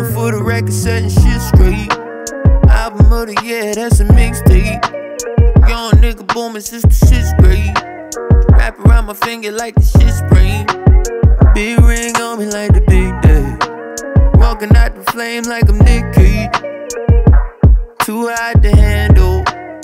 For the record, setting shit straight. Album of the year, that's a mixtape. Young nigga booming since the 6th grade. Wrap around my finger like the shit sprain. Big ring on me like the big day. Walking out the flame like I'm Nick Cage. Too hot to handle.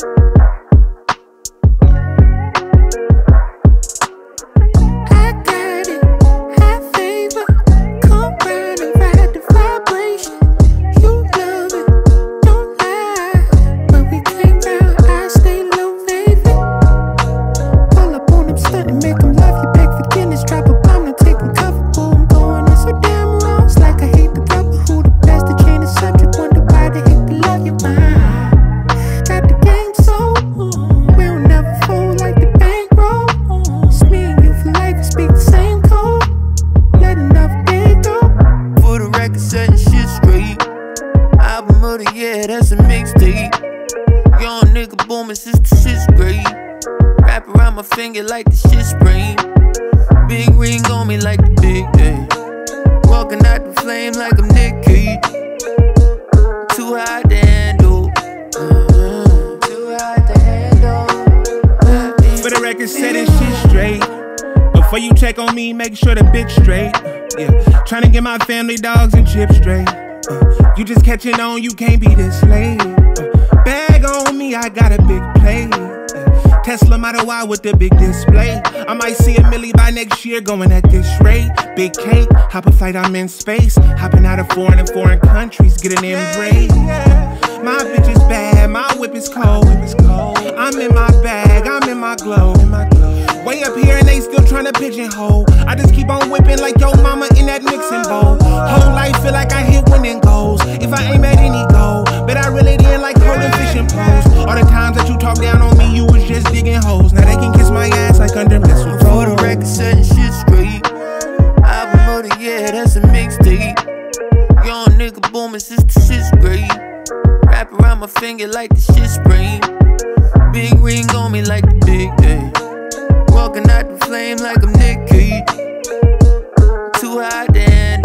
I got it, high favor. Come round and ride the vibration. You love it, don't lie. When we came round, I stay low, baby. Pull up on them, stuntin', make them love you. Beg forgiveness, drop a bomb, now take them cover. Boom, going in so damn wrong. It's like I hate the rubber. Who the best? The chain of subject. Wonder why they hate to love you, man. Got the game so we'll never fold like the bankroll. It's me and you for life, we speak the same code. Let enough day go. For the record, setting shit straight. Album of the year, that's a mixtape. Young nigga booming since the 6th grade. Wrap around my finger like the shit sprain. Big ring on me like the big day. Walking out the flame like I'm Nick Cage. Too hot to handle. Too hot to handle. For the record, setting shit straight. Before you check on me, make sure the bitch straight. Yeah, trying to get my family dogs and chips straight. You just catching on, you can't be this late. Bag on me, I got a big play. Tesla Model Y with the big display. I might see a milli by next year going at this rate. Big cake, hop a flight, I'm in space. Hopping out of foreign countries, get an embrace. My bitch is bad, my whip is cold. I'm in my bag, I'm in my glow. Way up here and they still tryna pigeonhole. I just keep on whipping like yo mama in that mixing bowl. Whole life feel like I hit winning goals. If I aim at any goal, but I really didn't like holding fishing poles. All the times that you talk down on me, you was just digging holes. Now they can kiss my ass like under mistletoe. For the record, setting shit straight. Album of the year, that's a mixtape. Young nigga booming since the 6th grade. Wrap around my finger like the shit sprain. Big ring on me like the big day. Walking out the flame like I'm Nick Cage. Too hot to handle.